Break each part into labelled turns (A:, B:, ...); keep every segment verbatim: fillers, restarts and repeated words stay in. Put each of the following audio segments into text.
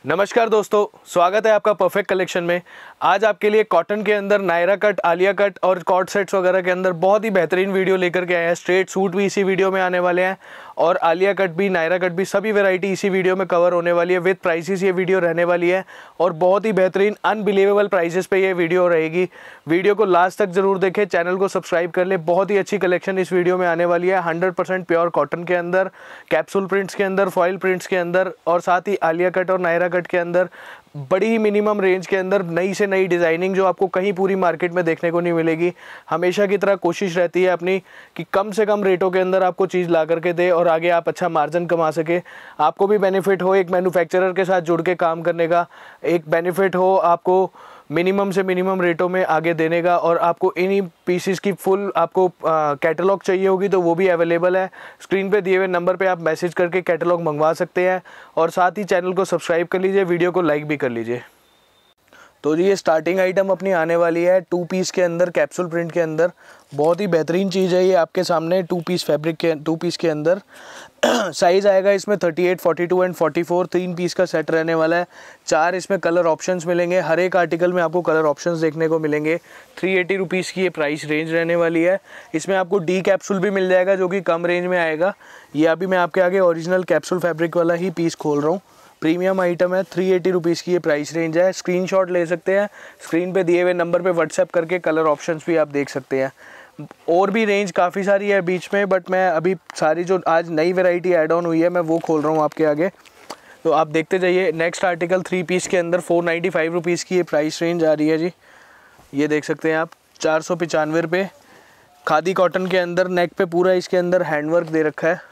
A: नमस्कार दोस्तों, स्वागत है आपका परफेक्ट कलेक्शन में। आज आपके लिए कॉटन के अंदर नायरा कट, आलिया कट और कॉट सेट्स वगैरह के अंदर बहुत ही बेहतरीन वीडियो लेकर के आए हैं। स्ट्रेट सूट भी इसी वीडियो में आने वाले हैं और आलिया कट भी, नायरा कट भी, सभी वैरायटी इसी वीडियो में कवर होने वाली है। विद प्राइसेस ये वीडियो रहने वाली है और बहुत ही बेहतरीन अनबिलीवेबल प्राइसेस पे ये वीडियो रहेगी। वीडियो को लास्ट तक जरूर देखें, चैनल को सब्सक्राइब कर ले। बहुत ही अच्छी कलेक्शन इस वीडियो में आने वाली है। हंड्रेड परसेंट प्योर कॉटन के अंदर, कैप्सूल प्रिंट्स के अंदर, फॉइल प्रिंट्स के अंदर और साथ ही आलिया कट और नायरा कट के अंदर बड़ी ही मिनिमम रेंज के अंदर नई से नई डिज़ाइनिंग जो आपको कहीं पूरी मार्केट में देखने को नहीं मिलेगी। हमेशा की तरह कोशिश रहती है अपनी कि कम से कम रेटों के अंदर आपको चीज़ ला करके दे और आगे आप अच्छा मार्जिन कमा सके, आपको भी बेनिफिट हो, एक मैन्युफैक्चरर के साथ जुड़ के काम करने का एक बेनिफिट हो, आपको मिनिमम से मिनिमम रेटों में आगे देने का। और आपको इन्हीं पीसीस की फुल आपको कैटलॉग चाहिए होगी तो वो भी अवेलेबल है। स्क्रीन पे दिए हुए नंबर पे आप मैसेज करके कैटलॉग मंगवा सकते हैं और साथ ही चैनल को सब्सक्राइब कर लीजिए, वीडियो को लाइक भी कर लीजिए। तो जी ये स्टार्टिंग आइटम अपनी आने वाली है टू पीस के अंदर, कैप्सूल प्रिंट के अंदर। बहुत ही बेहतरीन चीज़ है ये आपके सामने, टू पीस फैब्रिक के टू पीस के अंदर। साइज़ आएगा इसमें thirty eight, forty two and forty four, तीन पीस का सेट रहने वाला है। चार इसमें कलर ऑप्शंस मिलेंगे, हर एक आर्टिकल में आपको कलर ऑप्शंस देखने को मिलेंगे। थ्री एटी रुपीज़ की ये प्राइस रेंज रहने वाली है। इसमें आपको डी कैप्सूल भी मिल जाएगा जो कि कम रेंज में आएगा। ये अभी मैं आपके आगे ओरिजिनल कैप्सूल फैब्रिक वाला ही पीस खोल रहा हूँ। प्रीमियम आइटम है, थ्री एटी रुपीज़ की ये प्राइस रेंज है। स्क्रीनशॉट ले सकते हैं, स्क्रीन पे दिए हुए नंबर पे व्हाट्सएप करके कलर ऑप्शंस भी आप देख सकते हैं। और भी रेंज काफ़ी सारी है बीच में, बट मैं अभी सारी जो आज नई वैरायटी ऐड ऑन हुई है मैं वो खोल रहा हूँ आपके आगे, तो आप देखते जाइए। नेक्स्ट आर्टिकल थ्री पीस के अंदर फोर नाइन्टी फाइव रुपीज़ की ये प्राइस रेंज आ रही है जी। ये देख सकते हैं आप, चार सौ पचानवे रुपये। खादी कॉटन के अंदर, नेक पे पूरा इसके अंदर हैंडवर्क दे रखा है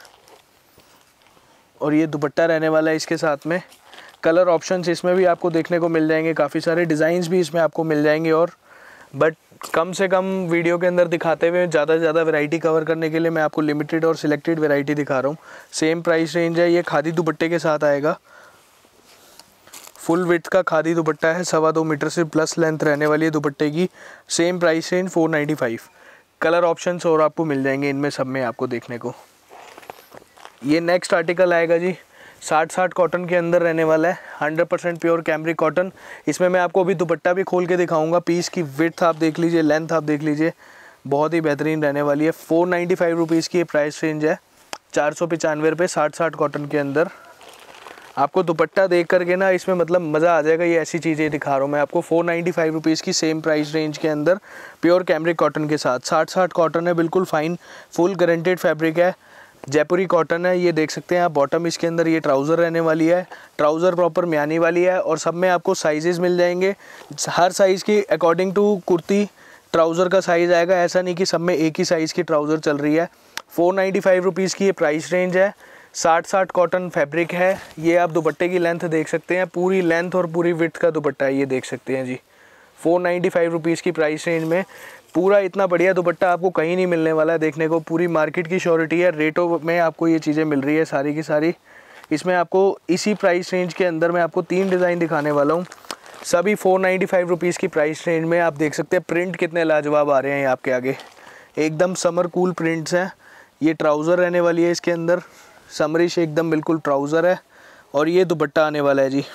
A: और ये दुपट्टा रहने वाला है इसके साथ में। कलर ऑप्शंस इसमें भी आपको देखने को मिल जाएंगे, काफ़ी सारे डिज़ाइंस भी इसमें आपको मिल जाएंगे। और बट कम से कम वीडियो के अंदर दिखाते हुए ज़्यादा से ज़्यादा वैरायटी कवर करने के लिए मैं आपको लिमिटेड और सिलेक्टेड वैरायटी दिखा रहा हूँ। सेम प्राइस रेंज है, ये खादी दुपट्टे के साथ आएगा। फुल विड्थ का खादी दुपट्टा है, सवा दो मीटर से प्लस लेंथ रहने वाली है दुपट्टे की। Same price range four ninety five. Colour options और आपको मिल जाएंगे इनमें सब में आपको देखने को। ये नेक्स्ट आर्टिकल आएगा जी, साठ साठ कॉटन के अंदर रहने वाला है, hundred percent pure cambric cotton. इसमें मैं आपको अभी दुपट्टा भी खोल के दिखाऊंगा। पीस की विड्थ आप देख लीजिए, लेंथ आप देख लीजिए, बहुत ही बेहतरीन रहने वाली है। फोर नाइन्टी फाइव रुपीज़ की ये प्राइस रेंज है, चार सौ पचानवे रुपये, साठ साठ कॉटन के अंदर। आपको दुपट्टा देख करके ना इसमें मतलब मज़ा आ जाएगा। ये ऐसी चीज़ें दिखा रहा हूँ मैं आपको। फोर नाइन्टी फाइव रुपीज़ की सेम प्राइस रेंज के अंदर प्योर कैमरिक कॉटन के साथ। साठ साठ कॉटन है, बिल्कुल फाइन, फुल गारंटेड फैब्रिक है, जयपुरी कॉटन है। ये देख सकते हैं आप, बॉटम इसके अंदर ये ट्राउज़र रहने वाली है। ट्राउज़र प्रॉपर म्यानी वाली है और सब में आपको साइजेस मिल जाएंगे। हर साइज़ की अकॉर्डिंग टू कुर्ती ट्राउज़र का साइज़ आएगा, ऐसा नहीं कि सब में एक ही साइज़ की ट्राउज़र चल रही है। फोर नाइन्टी फाइव रुपीज़ की ये प्राइस रेंज है। साठ साठ कॉटन फैब्रिक है। ये आप दुपट्टे की लेंथ देख सकते हैं, पूरी लेंथ और पूरी विड्थ का दुपट्टा है, ये देख सकते हैं जी। फोर नाइन्टी फाइव रुपीज़ की प्राइस रेंज में पूरा इतना बढ़िया दुपट्टा आपको कहीं नहीं मिलने वाला है देखने को। पूरी मार्केट की श्योरिटी है, रेटों में आपको ये चीज़ें मिल रही है सारी की सारी। इसमें आपको इसी प्राइस रेंज के अंदर मैं आपको तीन डिज़ाइन दिखाने वाला हूँ, सभी फोर नाइन्टी फाइव रुपीज़ की प्राइस रेंज में। आप देख सकते हैं प्रिंट कितने लाजवाब आ रहे हैं आपके आगे, एकदम समर कूल प्रिंट्स हैं। ये ट्राउज़र रहने वाली है इसके अंदर, समरिश एकदम बिल्कुल ट्राउज़र है और ये दुपट्टा आने वाला है जी।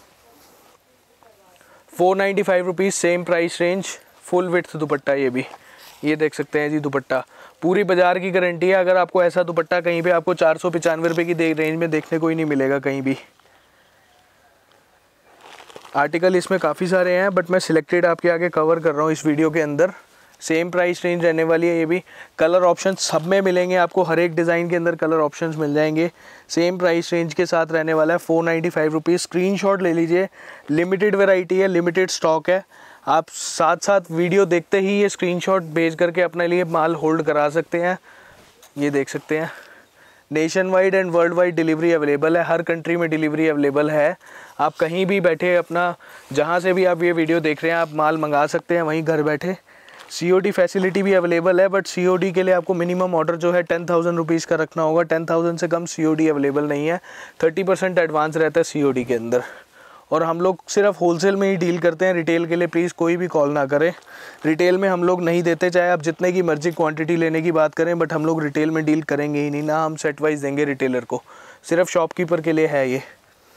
A: Four ninety five rupees same price range, full width dupatta. ये भी ये देख सकते हैं जी, दुपट्टा पूरी बाज़ार की गारंटी है। अगर आपको ऐसा दुपट्टा कहीं पे आपको चार सौ पचानवे रुपये की दे रेंज में देखने को ही नहीं मिलेगा कहीं भी। आर्टिकल इसमें काफ़ी सारे हैं बट मैं सिलेक्टेड आपके आगे कवर कर रहा हूँ इस वीडियो के अंदर। सेम प्राइस रेंज रहने वाली है ये भी। कलर ऑप्शन सब में मिलेंगे आपको, हर एक डिज़ाइन के अंदर कलर ऑप्शंस मिल जाएंगे। सेम प्राइस रेंज के साथ रहने वाला है, four ninety five rupees. Screenshot ले लीजिए, लिमिटेड वैरायटी है, लिमिटेड स्टॉक है। आप साथ साथ वीडियो देखते ही ये स्क्रीनशॉट भेज करके अपने लिए माल होल्ड करा सकते हैं। ये देख सकते हैं, nation wide and world wide delivery available है, हर कंट्री में डिलीवरी अवेलेबल है। आप कहीं भी बैठे अपना, जहाँ से भी आप ये वीडियो देख रहे हैं, आप माल मंगा सकते हैं वहीं घर बैठे। सीओडी फैसिलिटी भी अवेलेबल है, बट सीओडी के लिए आपको मिनिमम ऑर्डर जो है टेन थाउजेंड रुपीज़ का रखना होगा। टेन थाउजेंड से कम सीओडी अवेलेबल नहीं है। थर्टी परसेंट एडवांस रहता है सीओडी के अंदर। और हम लोग सिर्फ होलसेल में ही डील करते हैं, रिटेल के लिए प्लीज़ कोई भी कॉल ना करें। रिटेल में हम लोग नहीं देते, चाहे आप जितने की मर्जी क्वांटिटी लेने की बात करें, बट हम लोग रिटेल में डील करेंगे ही नहीं, ना हम सेट वाइज देंगे रिटेलर को, सिर्फ शॉपकीपर के लिए है ये।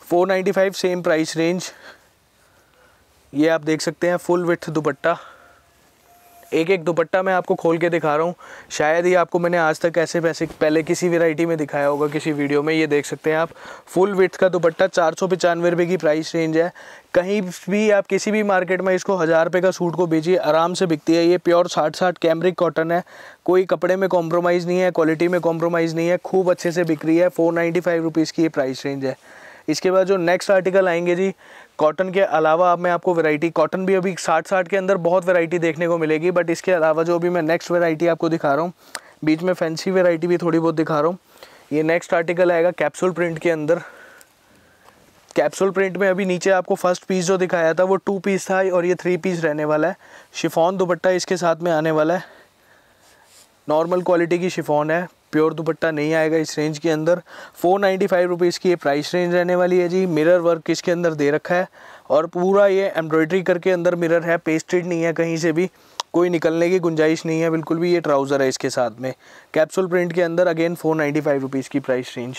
A: Four ninety five same price range. ये आप देख सकते हैं फुल विथ दुपट्टा। एक एक दुपट्टा मैं आपको खोल के दिखा रहा हूँ, शायद ही आपको मैंने आज तक ऐसे पैसे पहले किसी वैरायटी में दिखाया होगा किसी वीडियो में। ये देख सकते हैं आप फुल विथ का दुपट्टा, चार सौ पचानवे रुपये की प्राइस रेंज है। कहीं भी आप किसी भी मार्केट में इसको हज़ार रुपये का सूट को बेचिए, आराम से बिकती है। ये प्योर साठ साठ कैमरिक कॉटन है, कोई कपड़े में कॉम्प्रोमाइज़ नहीं है, क्वालिटी में कॉम्प्रोमाइज़ नहीं है, खूब अच्छे से बिक रही है। फोर नाइन्टी फाइव रुपीज़ की ये प्राइस रेंज है। इसके बाद जो नेक्स्ट आर्टिकल आएंगे जी, कॉटन के अलावा अब मैं आपको वैरायटी, कॉटन भी अभी साठ साठ के अंदर बहुत वैरायटी देखने को मिलेगी, बट इसके अलावा जो अभी मैं नेक्स्ट वैरायटी आपको दिखा रहा हूँ, बीच में फैंसी वैरायटी भी थोड़ी बहुत दिखा रहा हूँ। ये नेक्स्ट आर्टिकल आएगा कैप्सूल प्रिंट के अंदर। कैप्सूल प्रिंट में अभी नीचे आपको फर्स्ट पीस जो दिखाया था वो टू पीस था और ये थ्री पीस रहने वाला है। शिफॉन दुपट्टा इसके साथ में आने वाला है, नॉर्मल क्वालिटी की शिफॉन है, प्योर दुपट्टा नहीं आएगा इस रेंज के अंदर। फोर नाइन्टी फाइव रुपीज़ की ये प्राइस रेंज रहने वाली है जी। मिरर वर्क इसके अंदर दे रखा है और पूरा ये एम्ब्रॉयडरी करके अंदर मिरर है, पेस्टेड नहीं है, कहीं से भी कोई निकलने की गुंजाइश नहीं है बिल्कुल भी। ये ट्राउज़र है इसके साथ में, कैप्सूल प्रिंट के अंदर, again four ninety five rupees की प्राइस रेंज।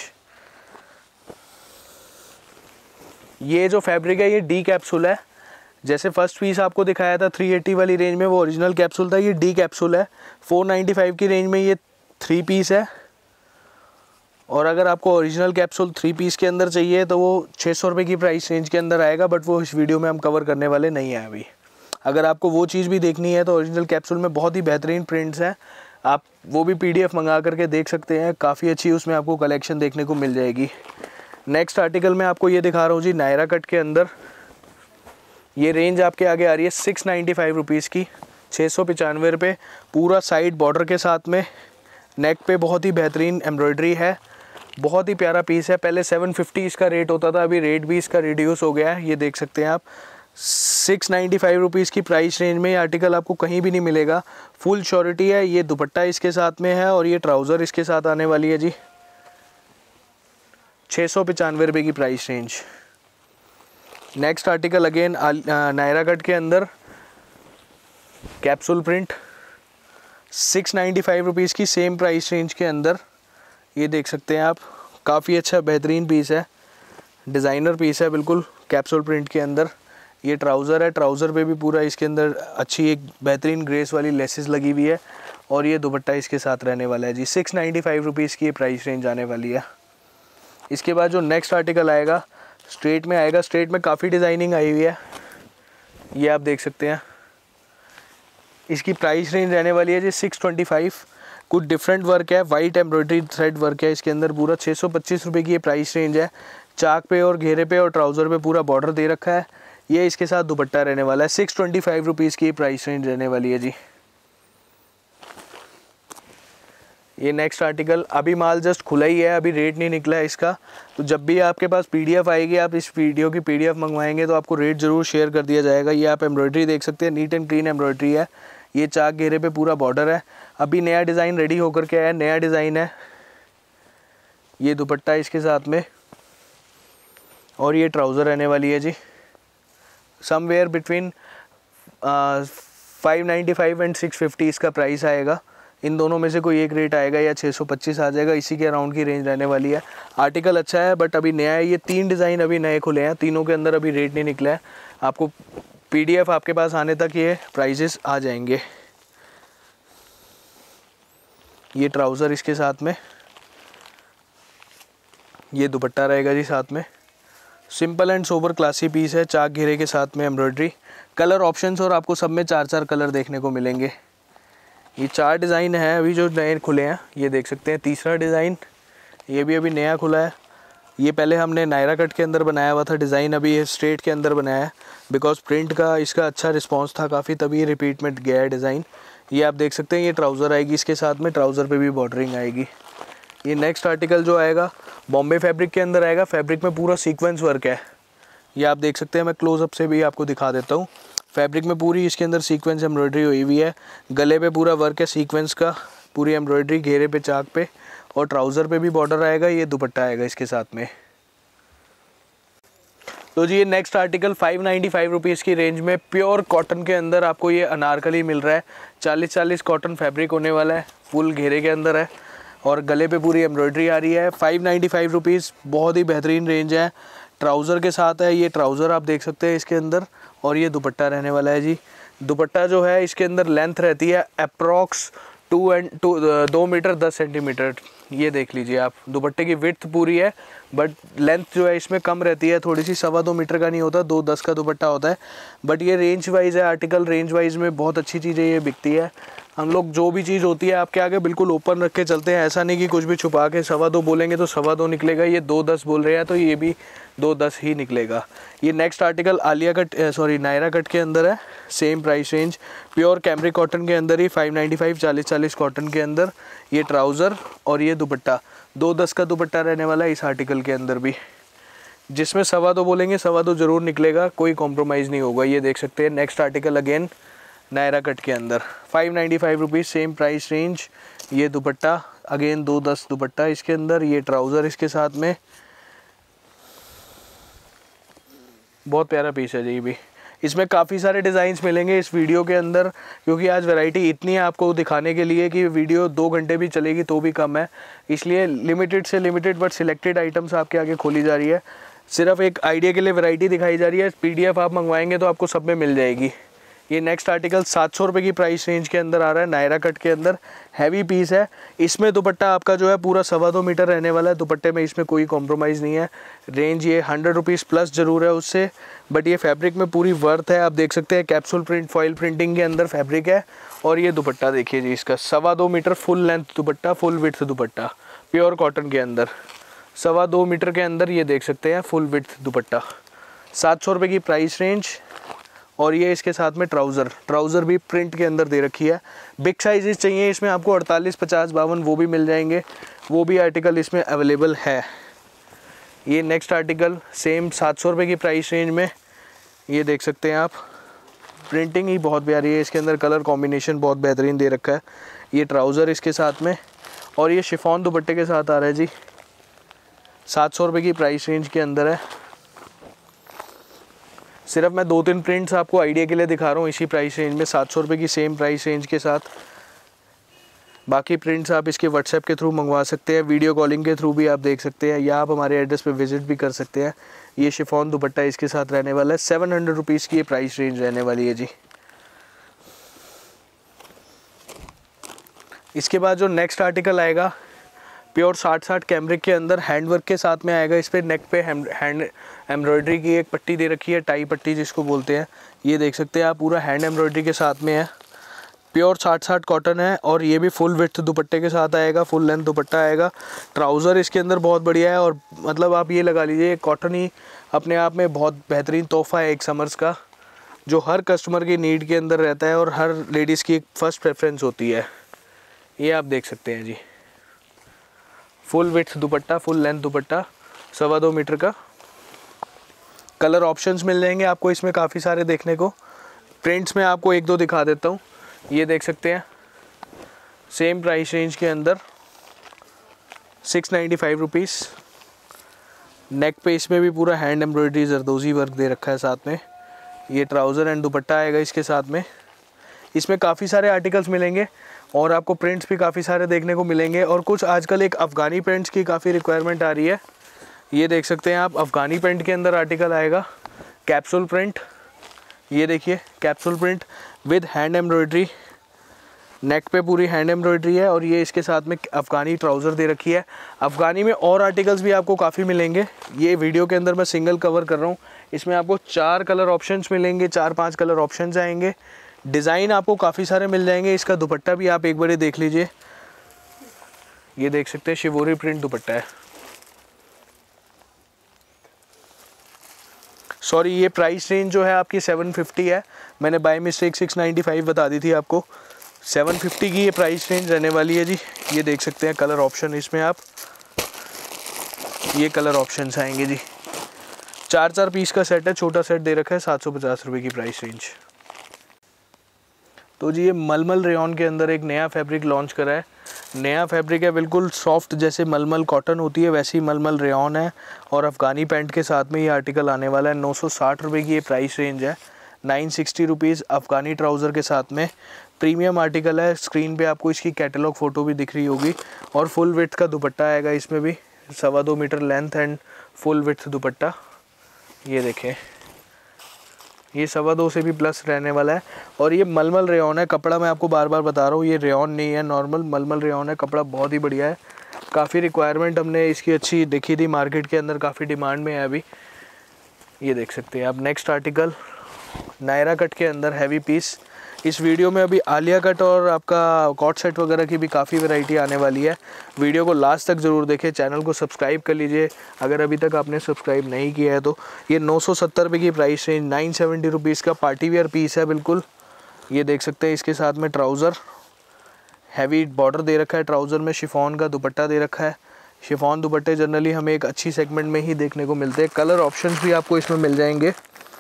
A: ये जो फैब्रिक है ये डी कैप्सूल है, जैसे फर्स्ट पीस आपको दिखाया था थ्री एट्टी वाली रेंज में वो ओरिजिनल कैप्सूल था, ये डी कैप्सूल है। फोर नाइन्टी फाइव की रेंज में ये थ्री पीस है, और अगर आपको ओरिजिनल कैप्सूल थ्री पीस के अंदर चाहिए तो वो छः सौ रुपये की प्राइस रेंज के अंदर आएगा, बट वो इस वीडियो में हम कवर करने वाले नहीं हैं अभी। अगर आपको वो चीज़ भी देखनी है तो ओरिजिनल कैप्सूल में बहुत ही बेहतरीन प्रिंट्स हैं, आप वो भी पीडीएफ मंगा करके देख सकते हैं, काफ़ी अच्छी उसमें आपको कलेक्शन देखने को मिल जाएगी। नेक्स्ट आर्टिकल मैं आपको ये दिखा रहा हूँ जी, नायरा कट के अंदर। ये रेंज आपके आगे आ रही है सिक्स नाइन्टी फाइव रुपीज़ की, छः सौ पचानवे रुपये, पूरा साइड बॉर्डर के साथ में। नेक पे बहुत ही बेहतरीन एम्ब्रॉयडरी है, बहुत ही प्यारा पीस है। पहले सेवन फिफ्टी इसका रेट होता था, अभी रेट भी इसका रिड्यूस हो गया है, ये देख सकते हैं आप। सिक्स नाइन्टी फाइव रुपीज़ की प्राइस रेंज में ये आर्टिकल आपको कहीं भी नहीं मिलेगा। फुल श्योरिटी है, ये दुपट्टा इसके साथ में है और ये ट्राउज़र इसके साथ आने वाली है जी। छः सौ पचानवे रुपये की price range. Next article again Naira cut के अंदर, capsule print, six ninety five rupees की सेम प्राइस रेंज के अंदर। ये देख सकते हैं आप, काफ़ी अच्छा बेहतरीन पीस है, डिज़ाइनर पीस है बिल्कुल, कैप्सूल प्रिंट के अंदर। ये ट्राउज़र है, ट्राउज़र पे भी पूरा इसके अंदर अच्छी एक बेहतरीन ग्रेस वाली लेसेस लगी हुई है, और ये दुपट्टा इसके साथ रहने वाला है जी। सिक्स नाइन्टी फाइव रुपीज़ की ये प्राइस रेंज आने वाली है। इसके बाद जो नेक्स्ट आर्टिकल आएगा स्ट्रेट में आएगा, स्ट्रेट में काफ़ी डिज़ाइनिंग आई हुई है, ये आप देख सकते हैं। इसकी प्राइस रेंज रहने वाली है जी सिक्स ट्वेंटी फाइव। कुछ डिफरेंट वर्क है, वाइट एम्ब्रॉयडरी थ्रेड वर्क है इसके अंदर पूरा। छः सौ पच्चीस रुपये की ये प्राइस रेंज है। चाक पे और घेरे पे और ट्राउज़र पे पूरा बॉर्डर दे रखा है। ये इसके साथ दुपट्टा रहने वाला है। सिक्स ट्वेंटी फाइव रुपीज़ की प्राइस रेंज रहने वाली है जी। ये नेक्स्ट आर्टिकल, अभी माल जस्ट खुला ही है, अभी रेट नहीं निकला है इसका, तो जब भी आपके पास पीडीएफ आएगी, आप इस वीडियो की पीडीएफ मंगवाएंगे तो आपको रेट ज़रूर शेयर कर दिया जाएगा। ये आप एम्ब्रॉयडरी देख सकते हैं, नीट एंड क्लीन एम्ब्रॉयडरी है। ये चाक घेरे पे पूरा बॉर्डर है। अभी नया डिज़ाइन रेडी होकर के आया, नया डिज़ाइन है। ये दुपट्टा इसके साथ में, और ये ट्राउज़र रहने वाली है जी। Somewhere between five ninety five and six fifty इसका प्राइस आएगा। इन दोनों में से कोई एक रेट आएगा या छः सौ पच्चीस आ जाएगा, इसी के अराउंड की रेंज रहने वाली है। आर्टिकल अच्छा है बट अभी नया है। ये तीन डिज़ाइन अभी नए खुले हैं, तीनों के अंदर अभी रेट नहीं निकला है। आपको पीडीएफ आपके पास आने तक ये प्राइजेस आ जाएंगे। ये ट्राउज़र इसके साथ में, ये दुपट्टा रहेगा जी साथ में। Simple and sober classy piece है, चाक घेरे के साथ में एम्ब्रॉयडरी। कलर ऑप्शंस और आपको सब में चार चार कलर देखने को मिलेंगे। ये चार डिज़ाइन है अभी जो नए खुले हैं, ये देख सकते हैं। तीसरा डिज़ाइन ये भी अभी नया खुला है। ये पहले हमने नायरा कट के अंदर बनाया हुआ था डिज़ाइन, अभी ये स्ट्रेट के अंदर बनाया है बिकॉज प्रिंट का इसका अच्छा रिस्पांस था काफ़ी, तभी ये रिपीट में गया है डिज़ाइन। ये आप देख सकते हैं, ये ट्राउज़र आएगी इसके साथ में, ट्राउज़र पे भी बॉर्डरिंग आएगी। ये नेक्स्ट आर्टिकल जो आएगा बॉम्बे फैब्रिक के अंदर आएगा। फैब्रिक में पूरा सीक्वेंस वर्क है, ये आप देख सकते हैं। मैं क्लोजअप से भी आपको दिखा देता हूँ। फैब्रिक में पूरी इसके अंदर सीक्वेंस एम्ब्रॉयडरी हुई हुई है। गले पे पूरा वर्क है सीक्वेंस का, पूरी एम्ब्रॉयडरी घेरे पे चाक पे, और ट्राउज़र पे भी बॉर्डर आएगा। ये दुपट्टा आएगा इसके साथ में। तो जी ये next article five ninety five rupees की रेंज में प्योर कॉटन के अंदर आपको ये अनारकली मिल रहा है। चालीस चालीस कॉटन फैब्रिक होने वाला है, फुल घेरे के अंदर है, और गले पे पूरी एम्ब्रॉयडरी आ रही है। फाइव नाइन्टी फाइव रुपीज़, बहुत ही बेहतरीन रेंज है। ट्राउज़र के साथ है। ये ट्राउज़र आप देख सकते हैं इसके अंदर, और ये दुपट्टा रहने वाला है जी। दुपट्टा जो है इसके अंदर लेंथ रहती है अप्रॉक्स टू एंड टू दो मीटर दस सेंटीमीटर। ये देख लीजिए आप, दुपट्टे की विड्थ पूरी है बट लेंथ जो है इसमें कम रहती है थोड़ी सी, सवा दो मीटर का नहीं होता, दो दस का दुपट्टा होता है। बट ये रेंज वाइज है, आर्टिकल रेंज वाइज में बहुत अच्छी चीज़ें ये बिकती है। हम लोग जो भी चीज़ होती है आपके आगे बिल्कुल ओपन रख के चलते हैं, ऐसा नहीं कि कुछ भी छुपा के सवा दो बोलेंगे तो सवा दो निकलेगा, ये दो दस बोल रहे हैं तो ये भी दो दस ही निकलेगा। ये next article Alia cut sorry Naira cut के अंदर है, same price range, pure cambric cotton के अंदर ही फाइव नाइन्टी फाइव चालीस चालीस कॉटन के अंदर। ये ट्राउज़र और ये दुपट्टा, दो दस का दुपट्टा रहने वाला है इस आर्टिकल के अंदर भी, जिसमें सवा दो बोलेंगे सवा दो ज़रूर निकलेगा, कोई कॉम्प्रोमाइज़ नहीं होगा। ये देख सकते हैं next article again Naira cut के अंदर five ninety five rupees, same price range. ये दुपट्टा अगेन दो दस दुपट्टा इसके अंदर, ये ट्राउज़र इसके साथ में, बहुत प्यारा पीस है जी। ये भी इसमें काफ़ी सारे डिज़ाइंस मिलेंगे इस वीडियो के अंदर, क्योंकि आज वैरायटी इतनी है आपको दिखाने के लिए कि वीडियो दो घंटे भी चलेगी तो भी कम है, इसलिए लिमिटेड से लिमिटेड बट सिलेक्टेड आइटम्स आपके आगे खोली जा रही है। सिर्फ एक आइडिया के लिए वैरायटी दिखाई जा रही है, पीडीएफ आप मंगवाएंगे तो आपको सब में मिल जाएगी। ये नेक्स्ट आर्टिकल सात सौ रुपये की प्राइस रेंज के अंदर आ रहा है, नायरा कट के अंदर, हैवी पीस है। इसमें दुपट्टा आपका जो है पूरा सवा दो मीटर रहने वाला है, दुपट्टे में इसमें कोई कॉम्प्रोमाइज़ नहीं है। रेंज ये हंड्रेड रुपीज़ प्लस ज़रूर है उससे, बट ये फैब्रिक में पूरी वर्थ है। आप देख सकते हैं कैप्सूल प्रिंट फॉइल प्रिंटिंग के अंदर फैब्रिक है। और ये दुपट्टा देखिए जी, इसका सवा दो metre full length dupatta, full width dupatta, pure cotton के अंदर, सवा दो मीटर के अंदर ये देख सकते हैं फुल विड्थ दुपट्टा, सात सौ रुपये की प्राइस रेंज। और ये इसके साथ में ट्राउज़र, ट्राउज़र भी प्रिंट के अंदर दे रखी है। बिग साइज़ चाहिए इसमें आपको अड़तालीस पचास बावन, वो भी मिल जाएंगे, वो भी आर्टिकल इसमें अवेलेबल है। ये नेक्स्ट आर्टिकल सेम सात सौ रुपये की प्राइस रेंज में, ये देख सकते हैं आप, प्रिंटिंग ही बहुत प्यारी है, इसके अंदर कलर कॉम्बिनेशन बहुत बेहतरीन दे रखा है। ये ट्राउज़र इसके साथ में, और ये शिफॉन दुपट्टे के साथ आ रहा है जी, सात सौ रुपये की प्राइस रेंज के अंदर है। सिर्फ मैं दो तीन प्रिंट्स आपको आइडिया के लिए दिखा रहा हूँ इसी प्राइस रेंज में, सात सौ रुपये की सेम प्राइस रेंज के साथ। बाकी प्रिंट्स आप इसके व्हाट्सएप के थ्रू मंगवा सकते हैं, वीडियो कॉलिंग के थ्रू भी आप देख सकते हैं, या आप हमारे एड्रेस पे विजिट भी कर सकते हैं। ये शिफॉन दुपट्टा इसके साथ रहने वाला है, सेवन हंड्रेड रुपीज़ की ये प्राइस रेंज रहने वाली है जी। इसके बाद जो नेक्स्ट आर्टिकल आएगा, प्योर साठ साठ कैमरिक के अंदर हैंडवर्क के साथ में आएगा। इस पर नेक पे हैंड एम्ब्रॉयडरी की एक पट्टी दे रखी है, टाई पट्टी जिसको बोलते हैं। ये देख सकते हैं आप, पूरा हैंड एम्ब्रॉयडरी के साथ में है, प्योर साठ साठ कॉटन है। और ये भी फुल विड्थ दुपट्टे के साथ आएगा, फुल लेंथ दुपट्टा आएगा। ट्राउज़र इसके अंदर बहुत बढ़िया है, और मतलब आप ये लगा लीजिए कॉटन ही अपने आप में बहुत बेहतरीन तोहफ़ा है एक समर्स का, जो हर कस्टमर की नीड के अंदर रहता है और हर लेडीज़ की एक फ़र्स्ट प्रेफरेंस होती है। ये आप देख सकते हैं जी, full width dupatta, full length dupatta, सवा दो मीटर का। कलर ऑप्शंस मिल जाएंगे आपको इसमें काफ़ी सारे देखने को। प्रिंट्स में आपको एक दो दिखा देता हूँ, ये देख सकते हैं सेम प्राइस रेंज के अंदर six ninety five rupees. Neck पे इसमें भी पूरा हैंड एम्ब्रॉयडरी जरदोजी वर्क दे रखा है साथ में। ये ट्राउज़र एंड दुपट्टा आएगा इसके साथ में। इसमें काफ़ी सारे आर्टिकल्स मिलेंगे और आपको प्रिंट्स भी काफ़ी सारे देखने को मिलेंगे। और कुछ आजकल एक अफ़गानी प्रिंट्स की काफ़ी रिक्वायरमेंट आ रही है, ये देख सकते हैं आप, अफ़गानी प्रिंट के अंदर आर्टिकल आएगा, कैप्सूल प्रिंट। ये देखिए capsule print with hand embroidery, neck पे पूरी हैंड एम्ब्रॉयडरी है। और ये इसके साथ में अफ़गानी ट्राउज़र दे रखी है। अफ़गानी में और आर्टिकल्स भी आपको काफ़ी मिलेंगे, ये वीडियो के अंदर मैं सिंगल कवर कर रहा हूँ। इसमें आपको चार कलर ऑप्शंस मिलेंगे, चार पाँच कलर ऑप्शंस आएंगे। डिज़ाइन आपको काफ़ी सारे मिल जाएंगे। इसका दुपट्टा भी आप एक बार देख लीजिए, ये देख सकते हैं शिवोरी प्रिंट दुपट्टा है। सॉरी, ये प्राइस रेंज जो है आपकी सेवन फिफ्टी है, मैंने by mistake six ninety five बता दी थी आपको। सेवन फिफ्टी की ये प्राइस रेंज रहने वाली है जी। ये देख सकते हैं कलर ऑप्शन, इसमें आप ये कलर ऑप्शंस आएंगे जी। चार चार पीस का सेट है, छोटा सेट दे रखा है, सात सौ पचास रुपये की प्राइस रेंज। तो जी ये मलमल रेयॉन के अंदर एक नया फैब्रिक लॉन्च करा है। नया फैब्रिक है, बिल्कुल सॉफ्ट, जैसे मलमल कॉटन होती है वैसी मलमल रेयॉन है। और अफ़गानी पैंट के साथ में ये आर्टिकल आने वाला है। नौ सौ साठ रुपये की ये प्राइस रेंज है, नाइन सिक्सटी रुपीज़ अफ़गानी ट्राउज़र के साथ में। प्रीमियम आर्टिकल है। स्क्रीन पे आपको इसकी कैटलॉग फ़ोटो भी दिख रही होगी। और फुल विड्थ का दुपट्टा आएगा इसमें भी, सवा दो metre length and full width dupatta. ये देखें, ये सवा दो से भी प्लस रहने वाला है। और ये मलमल रेयॉन है, कपड़ा मैं आपको बार बार बता रहा हूँ, ये रेयॉन नहीं है, नॉर्मल मलमल रेयॉन है। कपड़ा बहुत ही बढ़िया है, काफ़ी रिक्वायरमेंट हमने इसकी अच्छी देखी थी मार्केट के अंदर, काफ़ी डिमांड में है अभी। ये देख सकते हैं आप। नेक्स्ट आर्टिकल नायरा कट के अंदर हैवी पीस। इस वीडियो में अभी आलिया कट और आपका कॉट सेट वगैरह की भी काफ़ी वैरायटी आने वाली है। वीडियो को लास्ट तक ज़रूर देखें, चैनल को सब्सक्राइब कर लीजिए अगर अभी तक आपने सब्सक्राइब नहीं किया है तो। ये नौ सौ सत्तर रुपये की price range, nine seventy rupees का पार्टी वेयर पीस है बिल्कुल। ये देख सकते हैं, इसके साथ में ट्राउज़र, हैवी बॉर्डर दे रखा है ट्राउज़र में, शिफॉन का दुपट्टा दे रखा है। शिफॉन दुपट्टे जनरली हमें एक अच्छी सेगमेंट में ही देखने को मिलते हैं। कलर ऑप्शंस भी आपको इसमें मिल जाएंगे।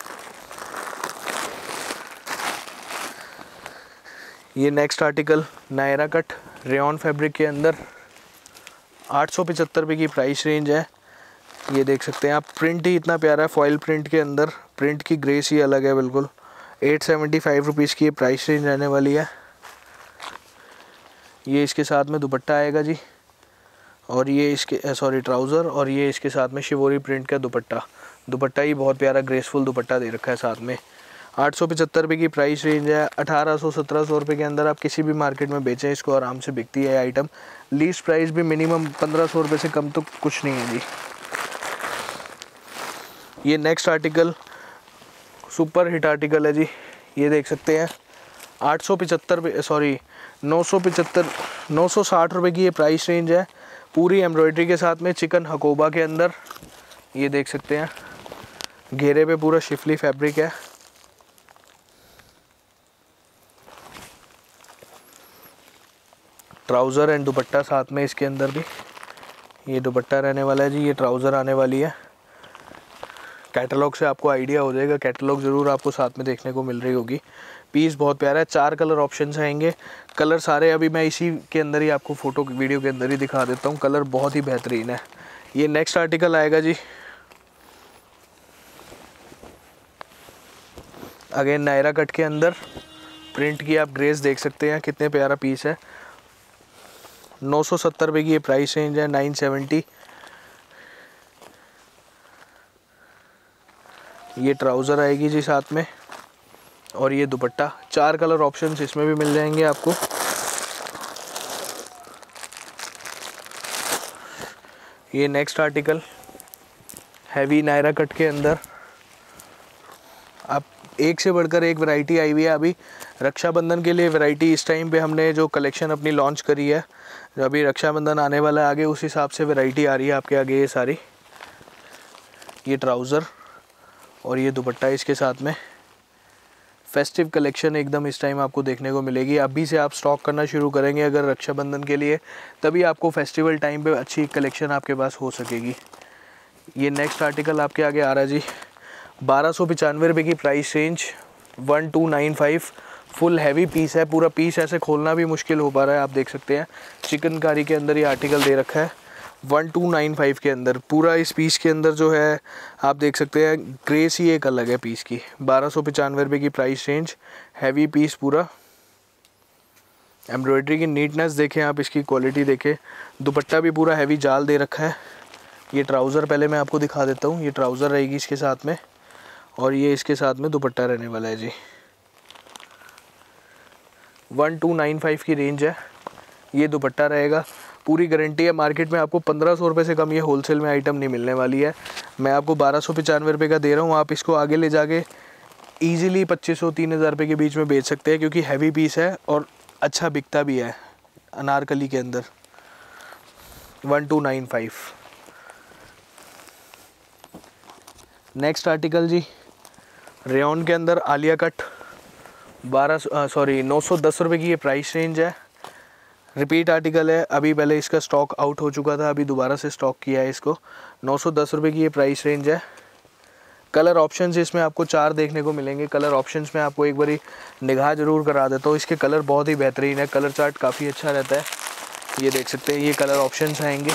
A: ये next article Naira cut rayon fabric के अंदर, आठ सौ पचहत्तर रुपये की प्राइस रेंज है। ये देख सकते हैं आप, प्रिंट ही इतना प्यारा है, फॉइल प्रिंट के अंदर, प्रिंट की ग्रेस ही अलग है बिल्कुल। एट सेवेंटी फाइव रुपीज़ की ये प्राइस रेंज रहने वाली है। ये इसके साथ में दुपट्टा आएगा जी, और ये इसके सॉरी ट्राउज़र, और ये इसके साथ में शिवोरी प्रिंट का दुपट्टा। दुपट्टा ही बहुत प्यारा ग्रेसफुल दुपट्टा दे रखा है साथ में। आठ सौ पचहत्तर रुपये की प्राइस रेंज है। अठारह सौ सत्रह सौ रुपये के अंदर आप किसी भी मार्केट में बेचें इसको, आराम से बिकती है आइटम। लीस्ट प्राइस भी मिनिमम पंद्रह सौ रुपये से कम तो कुछ नहीं है जी। ये next article super hit article है जी। ये देख सकते हैं, आठ सौ पचहत्तर सॉरी नौ सौ पचहत्तर नौ सौ साठ रुपये की ये प्राइस रेंज है। पूरी एम्ब्रॉयडरी के साथ में, चिकन हकोबा के अंदर। ये देख सकते हैं, घेरे पे पूरा शिफली फैब्रिक है। ट्राउज़र एंड दुपट्टा साथ में इसके अंदर भी। ये दुपट्टा रहने वाला है जी, ये ट्राउज़र आने वाली है। कैटलॉग से आपको आइडिया हो जाएगा, कैटलॉग ज़रूर आपको साथ में देखने को मिल रही होगी। पीस बहुत प्यारा है, चार कलर ऑप्शंस आएंगे। कलर सारे अभी मैं इसी के अंदर ही आपको फ़ोटो वीडियो के अंदर ही दिखा देता हूँ, कलर बहुत ही बेहतरीन है। ये नेक्स्ट आर्टिकल आएगा जी, अगेन नायरा कट के अंदर, प्रिंट की आप ग्रेस देख सकते हैं, कितने प्यारा पीस है। नौ सौ सत्तर रुपये की ये प्राइस रेंज है, नाइन सेवेंटी। ये ट्राउज़र आएगी जी साथ में, और ये दुपट्टा। चार कलर ऑप्शंस इसमें भी मिल जाएंगे आपको। ये next article heavy Naira cut के अंदर, आप एक से बढ़कर एक वैरायटी आई हुई है। अभी रक्षाबंधन के लिए वैरायटी इस टाइम पे हमने जो कलेक्शन अपनी लॉन्च करी है, अभी रक्षाबंधन आने वाला है आगे, उस हिसाब से वैरायटी आ रही है आपके आगे ये सारी। ये ट्राउज़र और ये दुपट्टा इसके साथ में। फेस्टिव कलेक्शन एकदम इस टाइम आपको देखने को मिलेगी। अभी से आप स्टॉक करना शुरू करेंगे अगर रक्षाबंधन के लिए, तभी आपको फेस्टिवल टाइम पे अच्छी कलेक्शन आपके पास हो सकेगी। ये नेक्स्ट आर्टिकल आपके आगे आ रहा है जी, बारह सौ पचानवे रुपये की price range, one two nine five. Full heavy piece है, पूरा पीस ऐसे खोलना भी मुश्किल हो पा रहा है, आप देख सकते हैं। चिकनकारी के अंदर ये आर्टिकल दे रखा है, वन टू नाइन फाइव के अंदर। पूरा इस पीस के अंदर जो है आप देख सकते हैं, ग्रेस ही एक अलग है पीस की। बारह सौ पचानवे रुपये की प्राइस रेंज, हैवी पीस पूरा। एम्ब्रॉयडरी की नीटनेस देखें आप, इसकी क्वालिटी देखें। दुपट्टा भी पूरा हैवी जाल दे रखा है। ये ट्राउज़र पहले मैं आपको दिखा देता हूँ। ये ट्राउज़र रहेगी इसके साथ में, और ये इसके साथ में दुपट्टा रहने वाला है जी। वन टू नाइन फाइव की रेंज है। ये दुपट्टा रहेगा, पूरी गारंटी है। मार्केट में आपको पंद्रह सौ रुपये से कम ये होलसेल में आइटम नहीं मिलने वाली है। मैं आपको बारह सौ पचानवे रुपये का दे रहा हूँ। आप इसको आगे ले जाके ईजिली पच्चीस सौ तीन हज़ार रुपये के बीच में बेच सकते हैं, क्योंकि हैवी पीस है और अच्छा बिकता भी है अनारकली के अंदर। One two nine five. Next article जी, रेयॉन के अंदर आलिया कट, बारह सॉरी नौ सौ दस रुपये की ये प्राइस रेंज है। रिपीट आर्टिकल है, अभी पहले इसका स्टॉक आउट हो चुका था, अभी दोबारा से स्टॉक किया है इसको। नौ सौ दस रुपये की ये प्राइस रेंज है। कलर ऑप्शंस इसमें आपको चार देखने को मिलेंगे। कलर ऑप्शंस में आपको एक बारी निगाह ज़रूर करा देता हूँ। इसके कलर बहुत ही बेहतरीन है, कलर चार्ट काफ़ी अच्छा रहता है। ये देख सकते हैं, ये कलर ऑप्शंस आएंगे,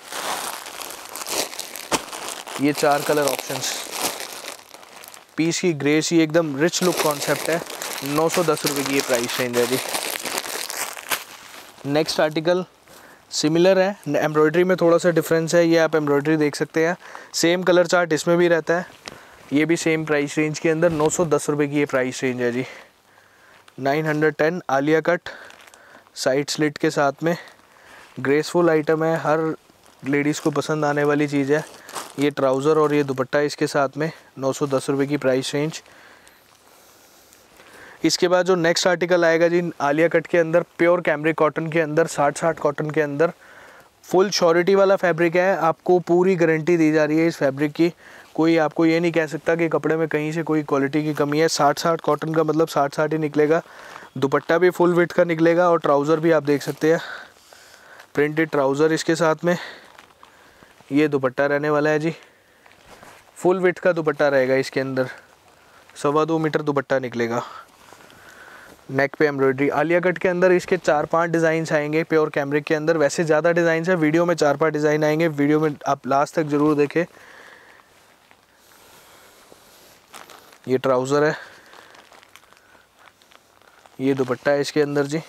A: ये चार कलर ऑप्शंस। पीस की ग्रेस ही एकदम रिच लुक कॉन्सेप्ट है। नौ सौ दस रुपये की ये प्राइस रेंज है जी। नेक्स्ट आर्टिकल सिमिलर है, एम्ब्रॉयडरी में थोड़ा सा डिफरेंस है। ये आप एम्ब्रॉयडरी देख सकते हैं, सेम कलर चार्ट इसमें भी रहता है। ये भी सेम प्राइस रेंज के अंदर नौ सौ दस रुपये की ये प्राइस रेंज है जी। Nine hundred ten Alia cut side slit के साथ में, ग्रेसफुल आइटम है, हर लेडीज़ को पसंद आने वाली चीज़ है। ये ट्राउज़र और ये दुपट्टा इसके साथ में, नौ सौ दस रुपये की प्राइस रेंज। इसके बाद जो नेक्स्ट आर्टिकल आएगा जी आलिया कट के अंदर, प्योर कैमरिक कॉटन के अंदर, साठ साठ कॉटन के अंदर, फुल श्योरिटी वाला फैब्रिक है। आपको पूरी गारंटी दी जा रही है इस फैब्रिक की। कोई आपको ये नहीं कह सकता कि कपड़े में कहीं से कोई क्वालिटी की कमी है। साठ साठ कॉटन का मतलब साठ साठ ही निकलेगा। दुपट्टा भी फुल विड्थ का निकलेगा और ट्राउज़र भी आप देख सकते हैं, प्रिंटेड ट्राउज़र इसके साथ में। ये दुपट्टा रहने वाला है जी, फुल विड्थ का दुपट्टा रहेगा इसके अंदर, सवा दो मीटर दुपट्टा निकलेगा। नेक पे एम्ब्रॉयडरी। आलिया कट के अंदर इसके चार पांच डिज़ाइंस आएंगे प्योर कैमरिक के अंदर। वैसे ज़्यादा डिज़ाइंस है, वीडियो में चार पांच डिज़ाइन आएंगे, वीडियो में आप लास्ट तक ज़रूर देखें। ये ट्राउज़र है, ये दुपट्टा है इसके अंदर जी।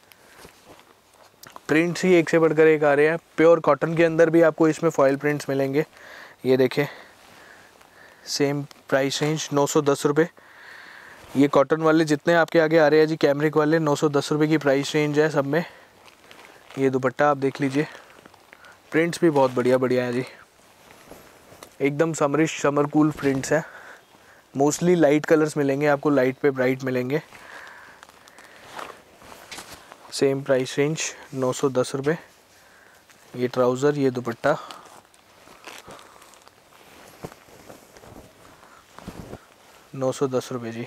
A: प्रिंट्स ही एक से बढ़कर एक आ रहे हैं। प्योर कॉटन के अंदर भी आपको इसमें फॉयल प्रिंट्स मिलेंगे। ये देखें, सेम प्राइस रेंज नौ सौ दस रुपये। ये कॉटन वाले जितने आपके आगे आ रहे हैं जी कैमरिक वाले, नौ सौ दस रुपये की प्राइस रेंज है सब में। ये दुपट्टा आप देख लीजिए, प्रिंट्स भी बहुत बढ़िया बढ़िया है जी, एकदम समरिश समर कूल प्रिंट्स है। मोस्टली लाइट कलर्स मिलेंगे आपको, लाइट पे ब्राइट मिलेंगे। सेम प्राइस रेंज नौ सौ दस रुपये। ये ट्राउज़र, ये दुपट्टा, नौ सौ दस रुपये जी।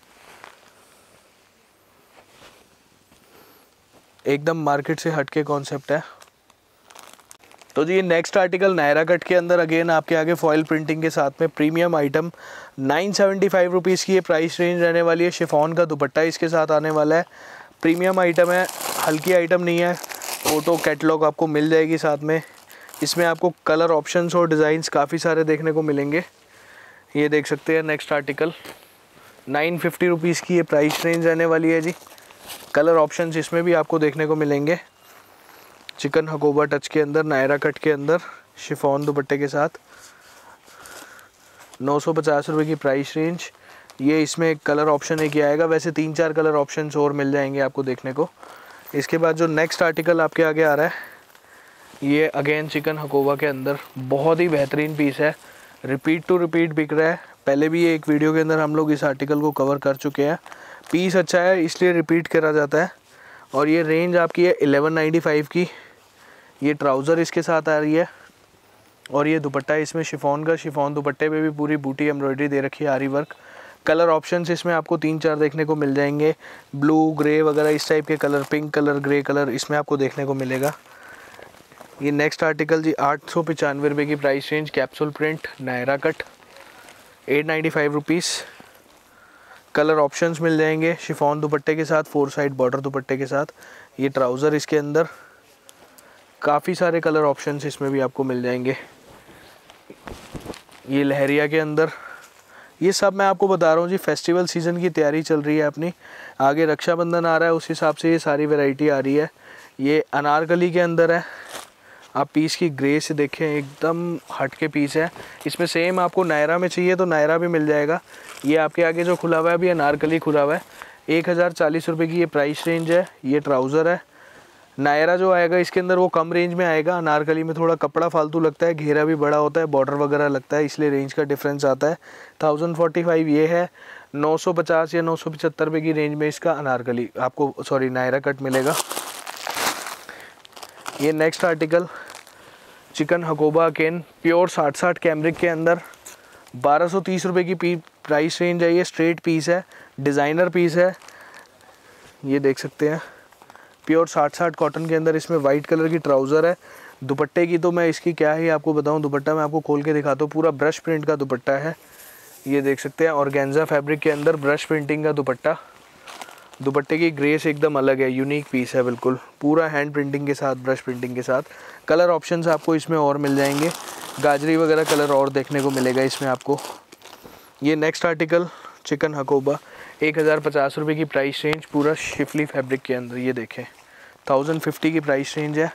A: एकदम मार्केट से हटके कॉन्सेप्ट है। तो जी नेक्स्ट आर्टिकल नायरा कट के अंदर अगेन आपके आगे फॉयल प्रिंटिंग के साथ में premium item, nine seventy five rupees की ये प्राइस रेंज रहने वाली है। शिफॉन का दुपट्टा इसके साथ आने वाला है। प्रीमियम आइटम है, हल्की आइटम नहीं है। फ़ोटो कैटलॉग आपको मिल जाएगी साथ में। इसमें आपको कलर ऑप्शंस और डिज़ाइंस काफ़ी सारे देखने को मिलेंगे। ये देख सकते हैं next article, nine fifty rupees की ये प्राइस रेंज रहने वाली है जी। कलर ऑप्शंस इसमें भी आपको देखने को मिलेंगे। चिकन हकोबा टच के अंदर, नायरा कट के अंदर, शिफॉन दुपट्टे के साथ, नौ सौ पचास रुपये की प्राइस रेंज। ये इसमें कलर ऑप्शन एक ही आएगा, वैसे तीन चार कलर ऑप्शंस और मिल जाएंगे आपको देखने को। इसके बाद जो नेक्स्ट आर्टिकल आपके आगे आ रहा है, ये अगेन चिकन हकोबा के अंदर बहुत ही बेहतरीन पीस है, रिपीट टू रिपीट बिक रहा है। पहले भी एक वीडियो के अंदर हम लोग इस आर्टिकल को कवर कर चुके हैं। पीस अच्छा है इसलिए रिपीट करा जाता है। और ये रेंज आपकी है एलेवन नाइन्टी फाइव की। ये ट्राउज़र इसके साथ आ रही है और ये दुपट्टा इसमें शिफॉन का, शिफॉन दुपट्टे पे भी पूरी बूटी एम्ब्रॉयडरी दे रखी है, आरी वर्क। कलर ऑप्शंस इसमें आपको तीन चार देखने को मिल जाएंगे, ब्लू ग्रे वगैरह इस टाइप के colour, pink colour, grey colour इसमें आपको देखने को मिलेगा। ये नेक्स्ट आर्टिकल जी आठ सौ पचानवे रुपये की price range, capsule print Naira cut, eight ninety five rupees. Colour options मिल जाएंगे शिफॉन दुपट्टे के साथ, फोर साइड बॉर्डर दुपट्टे के साथ। ये ट्राउज़र इसके अंदर, काफ़ी सारे कलर ऑप्शंस इसमें भी आपको मिल जाएंगे। ये लहरिया के अंदर, ये सब मैं आपको बता रहा हूँ जी, फेस्टिवल सीज़न की तैयारी चल रही है अपनी। आगे रक्षाबंधन आ रहा है, उस हिसाब से ये सारी वैरायटी आ रही है। ये अनारकली के अंदर है, आप पीस की ग्रे से देखें, एकदम हट के पीस है। इसमें सेम आपको नायरा में चाहिए तो नायरा भी मिल जाएगा। ये आपके आगे जो खुला हुआ है अभी अनारकली खुला हुआ है, एक हज़ार चालीस रुपये की ये प्राइस रेंज है। ये ट्राउज़र है। नायरा जो आएगा इसके अंदर वो कम रेंज में आएगा, अनारकली में थोड़ा कपड़ा फालतू लगता है, घेरा भी बड़ा होता है, बॉर्डर वगैरह लगता है, इसलिए रेंज का डिफरेंस आता है। थाउजेंड फोर्टी फाइव ये है। नौ सौ पचास या नौ सौ पचहत्तर रुपये की रेंज में इसका अनारकली आपको, सॉरी नायरा कट मिलेगा। ये नेक्स्ट आर्टिकल चिकन हकोबा केन, प्योर साठ साठ कैमरिक के अंदर, बारह सौ तीस रुपये की पी प्राइस रेंज है। ये स्ट्रेट पीस है, डिज़ाइनर पीस है, ये देख सकते हैं। प्योर साठ साठ कॉटन के अंदर इसमें वाइट कलर की ट्राउज़र है। दुपट्टे की तो मैं इसकी क्या ही आपको बताऊं, दुपट्टा मैं आपको खोल के दिखाता हूँ, पूरा ब्रश प्रिंट का दुपट्टा है, ये देख सकते हैं। ऑर्गेन्जा फैब्रिक के अंदर ब्रश प्रिंटिंग का दुपट्टा, दुपट्टे की ग्रेस एकदम अलग है, यूनिक पीस है बिल्कुल, पूरा हैंड प्रिंटिंग के साथ, ब्रश प्रिंटिंग के साथ। कलर ऑप्शंस आपको इसमें और मिल जाएंगे, गाजरी वगैरह कलर और देखने को मिलेगा इसमें आपको। ये नेक्स्ट आर्टिकल चिकन हकोबा, एक हज़ार पचास रुपये की प्राइस रेंज, पूरा शिफली फैब्रिक के अंदर, ये देखें थाउजेंड फिफ्टी की प्राइस रेंज है।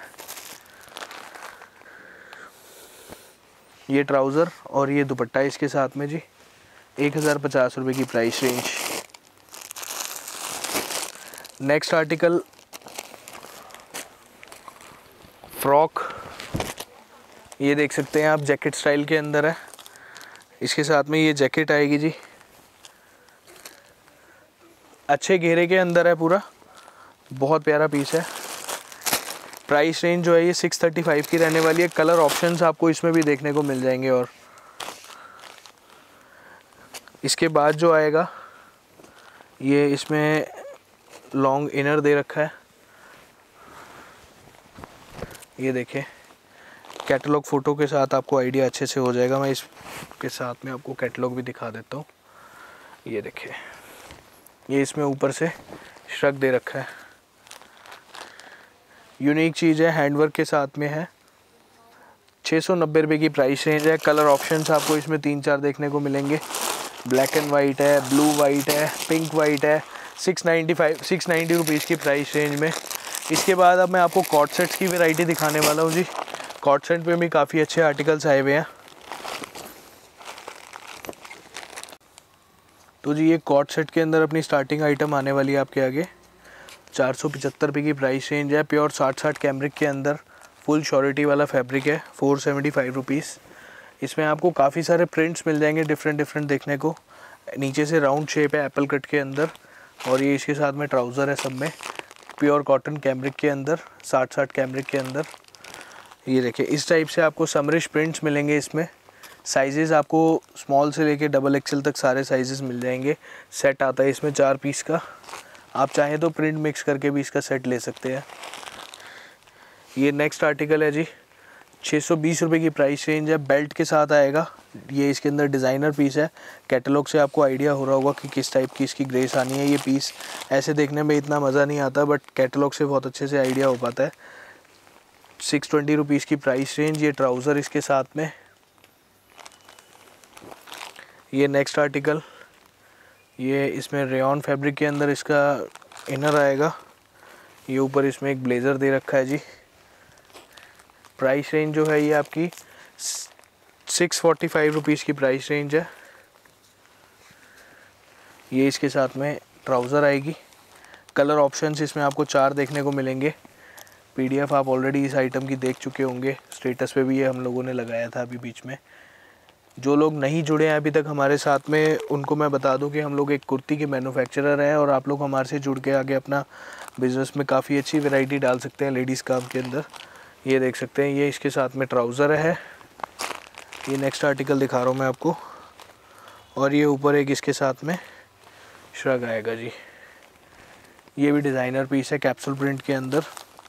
A: ये ट्राउज़र और ये दुपट्टा इसके साथ में जी, एक हज़ार पचास रुपये की price range. Next article frock, ये देख सकते हैं आप, जैकेट स्टाइल के अंदर है। इसके साथ में ये जैकेट आएगी जी, अच्छे घेरे के अंदर है पूरा, बहुत प्यारा पीस है। प्राइस रेंज जो है ये सिक्स थर्टी फाइव की रहने वाली है। कलर ऑप्शंस आपको इसमें भी देखने को मिल जाएंगे। और इसके बाद जो आएगा ये इसमें लॉन्ग इनर दे रखा है, ये देखें, कैटलॉग फ़ोटो के साथ आपको आइडिया अच्छे से हो जाएगा। मैं इसके साथ में आपको कैटलॉग भी दिखा देता हूँ। ये देखिए, ये इसमें ऊपर से श्रग दे रखा है, यूनिक चीज़ है, हैंडवर्क के साथ में है। छः सौ नब्बे रुपये की प्राइस रेंज है। कलर ऑप्शंस आपको इसमें तीन चार देखने को मिलेंगे। ब्लैक एंड वाइट है, ब्लू वाइट है, पिंक वाइट है। Six ninety five six ninety rupees की प्राइस रेंज में। इसके बाद अब मैं आपको कॉट सेट्स की वैरायटी दिखाने वाला हूँ जी। कॉट सेट में भी काफ़ी अच्छे आर्टिकल्स आए हुए हैं। तो जी ये कॉट सेट के अंदर अपनी स्टार्टिंग आइटम आने वाली है आपके आगे। चार सौ पचहत्तर रुपये की प्राइस रेंज है। प्योर साठ साठ कैमरिक के अंदर फुल श्योरिटी वाला फैब्रिक है। Four seventy five rupees. इसमें आपको काफ़ी सारे प्रिंट्स मिल जाएंगे डिफरेंट डिफरेंट देखने को। नीचे से राउंड शेप है एप्पल कट के अंदर, और ये इसके साथ में ट्राउज़र है सब में। प्योर कॉटन कैमरिक के अंदर, साठ साठ कैमरिक के अंदर। ये देखिए, इस टाइप से आपको समरिश प्रिंट्स मिलेंगे इसमें। साइजेस आपको स्मॉल से लेके डबल एक्सेल तक सारे साइजेस मिल जाएंगे। सेट आता है इसमें चार पीस का। आप चाहें तो प्रिंट मिक्स करके भी इसका सेट ले सकते हैं। ये नेक्स्ट आर्टिकल है जी, छः सौ बीस रुपये की प्राइस रेंज है। बेल्ट के साथ आएगा। ये इसके अंदर डिज़ाइनर पीस है। कैटलॉग से आपको आइडिया हो रहा होगा कि किस टाइप की इसकी ग्रेस आनी है। ये पीस ऐसे देखने में इतना मज़ा नहीं आता, बट कैटलॉग से बहुत अच्छे से आइडिया हो पाता है। सिक्स ट्वेंटी रुपीज़ की प्राइस रेंज। ये ट्राउज़र इसके साथ में। ये नेक्स्ट आर्टिकल, ये इसमें रेयॉन फैब्रिक के अंदर इसका इनर आएगा। ये ऊपर इसमें एक ब्लेज़र दे रखा है जी। प्राइस रेंज जो है ये आपकी सिक्स फोर्टी फाइव रुपीज़ की प्राइस रेंज है। ये इसके साथ में ट्राउज़र आएगी। कलर ऑप्शंस इसमें आपको चार देखने को मिलेंगे। पीडीएफ आप ऑलरेडी इस आइटम की देख चुके होंगे, स्टेटस पे भी ये हम लोगों ने लगाया था अभी बीच में। जो लोग नहीं जुड़े हैं अभी तक हमारे साथ में, उनको मैं बता दूं कि हम लोग एक कुर्ती के मैन्युफैक्चरर हैं, और आप लोग हमारे से जुड़ के आगे अपना बिज़नेस में काफ़ी अच्छी वैरायटी डाल सकते हैं लेडीज़ काम के अंदर। ये देख सकते हैं, ये इसके साथ में ट्राउज़र है। ये नेक्स्ट आर्टिकल दिखा रहा हूँ मैं आपको। और ये ऊपर एक इसके साथ में श्रग आएगा जी। ये भी डिज़ाइनर पीस है कैप्सूल प्रिंट के अंदर।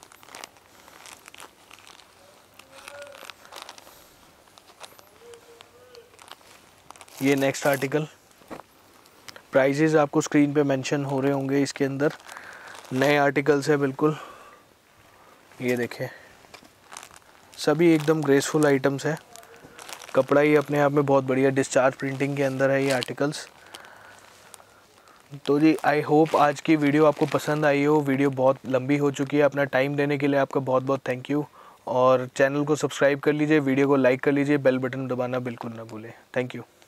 A: ये नेक्स्ट आर्टिकल, प्राइजेज़ आपको स्क्रीन पे मेंशन हो रहे होंगे इसके अंदर। नए आर्टिकल्स है बिल्कुल। ये देखें, सभी एकदम ग्रेसफुल आइटम्स है। कपड़ा ही अपने आप में बहुत बढ़िया डिस्चार्ज प्रिंटिंग के अंदर है ये आर्टिकल्स। तो जी आई होप आज की वीडियो आपको पसंद आई हो। वीडियो बहुत लंबी हो चुकी है। अपना टाइम देने के लिए आपका बहुत बहुत थैंक यू। और चैनल को सब्सक्राइब कर लीजिए, वीडियो को लाइक कर लीजिए, बेल बटन दबाना बिल्कुल ना भूलें। Thank you.